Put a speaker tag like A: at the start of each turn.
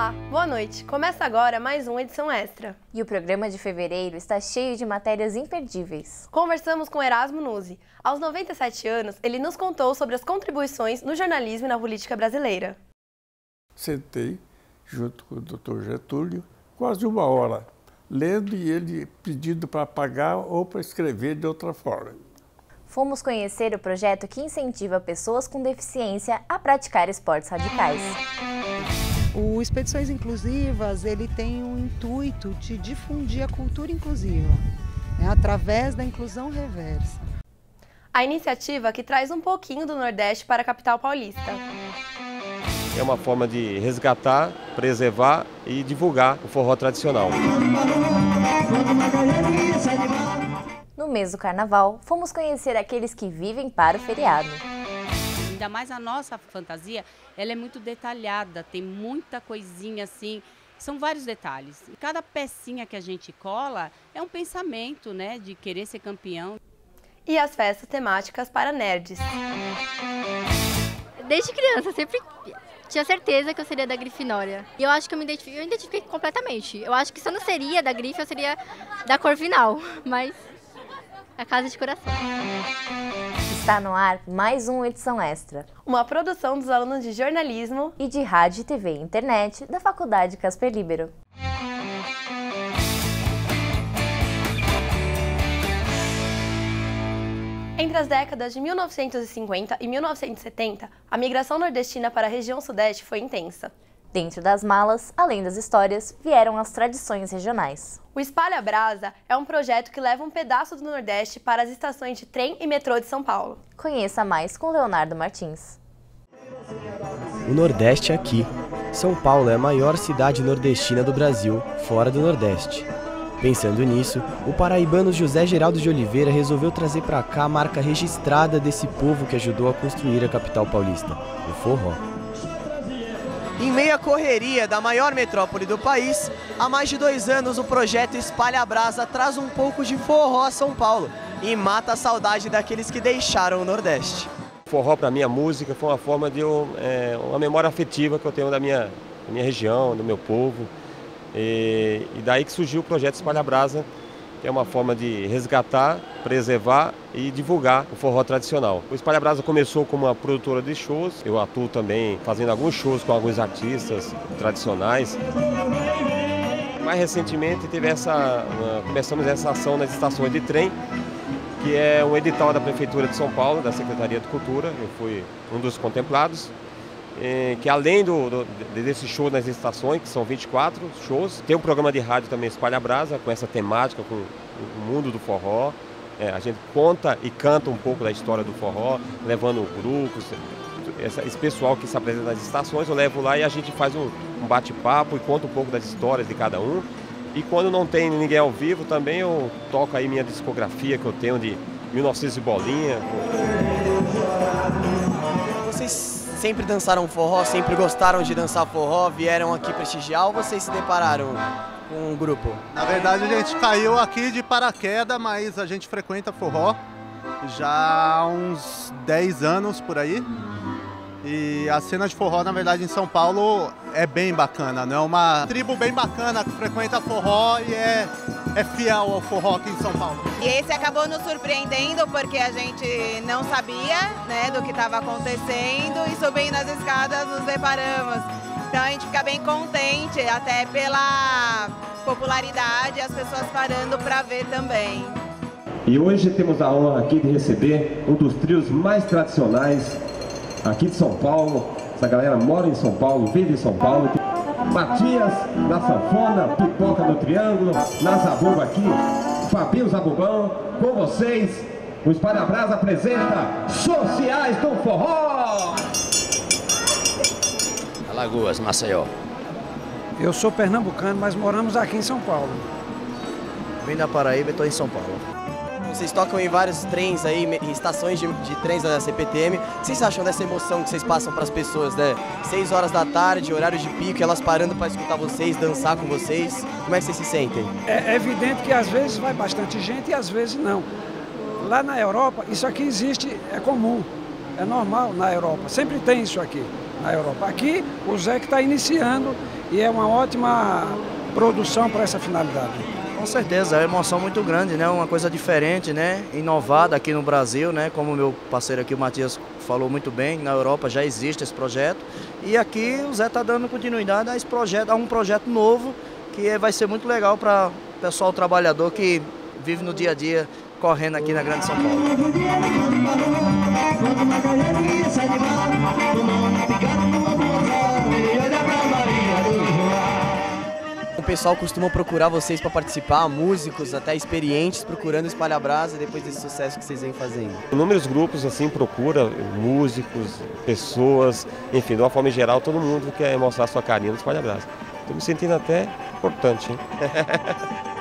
A: Olá, boa noite. Começa agora mais uma edição extra.
B: E o programa de fevereiro está cheio de matérias imperdíveis.
A: Conversamos com Erasmo Nuzzi. Aos 97 anos, ele nos contou sobre as contribuições no jornalismo e na política brasileira.
C: Sentei junto com o Dr. Getúlio quase uma hora, lendo e ele pedindo para apagar ou para escrever de outra forma.
B: Fomos conhecer o projeto que incentiva pessoas com deficiência a praticar esportes radicais.
D: O Expedições Inclusivas, ele tem o intuito de difundir a cultura inclusiva, através da inclusão reversa.
A: A iniciativa que traz um pouquinho do Nordeste para a capital paulista.
E: É uma forma de resgatar, preservar e divulgar o forró tradicional.
B: No mês do Carnaval, fomos conhecer aqueles que vivem para o feriado.
F: Ainda mais a nossa fantasia, ela é muito detalhada, tem muita coisinha assim, são vários detalhes. E cada pecinha que a gente cola é um pensamento, né, de querer ser campeão.
A: E as festas temáticas para nerds.
G: Desde criança, sempre tinha certeza que eu seria da Grifinória. E eu acho que eu identifiquei completamente. Eu acho que se eu não seria da Grif, eu seria da Corvinal, mas a casa de coração.
B: Está no ar mais uma edição extra.
A: Uma produção dos alunos de jornalismo
B: e de rádio, TV e internet da Faculdade Casper Líbero.
A: Entre as décadas de 1950 e 1970, a migração nordestina para a região sudeste foi intensa.
B: Dentro das malas, além das histórias, vieram as tradições regionais.
A: O Espalha Brasa é um projeto que leva um pedaço do Nordeste para as estações de trem e metrô de São Paulo.
B: Conheça mais com Leonardo Martins.
H: O Nordeste é aqui. São Paulo é a maior cidade nordestina do Brasil, fora do Nordeste. Pensando nisso, o paraibano José Geraldo de Oliveira resolveu trazer para cá a marca registrada desse povo que ajudou a construir a capital paulista, o forró.
I: Em meio à correria da maior metrópole do país, há mais de 2 anos o projeto Espalha Brasa traz um pouco de forró a São Paulo e mata a saudade daqueles que deixaram o Nordeste.
E: Forró, para mim, a música foi uma forma de uma memória afetiva que eu tenho da minha região, do meu povo. E daí que surgiu o projeto Espalha Brasa, que é uma forma de resgatar, preservar e divulgar o forró tradicional. O Espalha Brasa começou como uma produtora de shows, eu atuo também fazendo alguns shows com alguns artistas tradicionais. Mais recentemente começamos essa ação nas estações de trem, que é um edital da Prefeitura de São Paulo, da Secretaria de Cultura, eu fui um dos contemplados. Que além desse show nas estações, que são 24 shows, tem um programa de rádio também Espalha Brasa, com essa temática, com o mundo do forró. A gente conta e canta um pouco da história do forró, levando grupos, esse pessoal que se apresenta nas estações, eu levo lá e a gente faz um bate-papo e conta um pouco das histórias de cada um. E quando não tem ninguém ao vivo também eu toco aí minha discografia que eu tenho de 1900 e bolinha.
I: Vocês sempre dançaram forró, sempre gostaram de dançar forró, vieram aqui prestigiar ou vocês se depararam com um grupo?
J: Na verdade a gente caiu aqui de paraquedas, mas a gente frequenta forró já há uns 10 anos por aí. E a cena de forró, na verdade, em São Paulo é bem bacana, né? É uma tribo bem bacana que frequenta forró e é fiel ao forró aqui em São Paulo.
K: E esse acabou nos surpreendendo porque a gente não sabia, né, do que estava acontecendo e subindo as escadas nos deparamos. Então a gente fica bem contente, até pela popularidade, as pessoas parando para ver também.
E: E hoje temos a honra aqui de receber um dos trios mais tradicionais aqui de São Paulo. Essa galera mora em São Paulo, vive em São Paulo. Matias na sanfona, Pipoca no triângulo, na zabumba aqui, Fabinho Zabubão, com vocês, o Espalha Brasa apresenta Sociais do Forró!
L: Alagoas, Maceió.
M: Eu sou pernambucano, mas moramos aqui em São Paulo.
L: Vim da Paraíba e estou em São Paulo.
I: Vocês tocam em vários trens aí, estações de trens da CPTM. O que vocês acham dessa emoção que vocês passam para as pessoas, né? 6 horas da tarde, horário de pico, elas parando para escutar vocês, dançar com vocês. Como é que vocês se sentem?
M: É evidente que às vezes vai bastante gente e às vezes não. Lá na Europa, isso aqui existe, é comum, é normal na Europa. Sempre tem isso aqui na Europa. Aqui, o Zé que está iniciando e é uma ótima produção para essa finalidade.
L: Com certeza, é uma emoção muito grande, né? Uma coisa diferente, né? Inovada aqui no Brasil, né? Como o meu parceiro aqui, o Matias, falou muito bem, na Europa já existe esse projeto. E aqui o Zé está dando continuidade a esse projeto, a um projeto novo, que vai ser muito legal para o pessoal trabalhador que vive no dia a dia correndo aqui na Grande São Paulo.
I: O pessoal costuma procurar vocês para participar, músicos, até experientes, procurando Espalha Brasa depois desse sucesso que vocês vêm fazendo.
E: Inúmeros grupos assim procura músicos, pessoas, enfim, de uma forma geral, todo mundo quer mostrar sua carinha no Espalha Brasa. Estou me sentindo até importante, hein?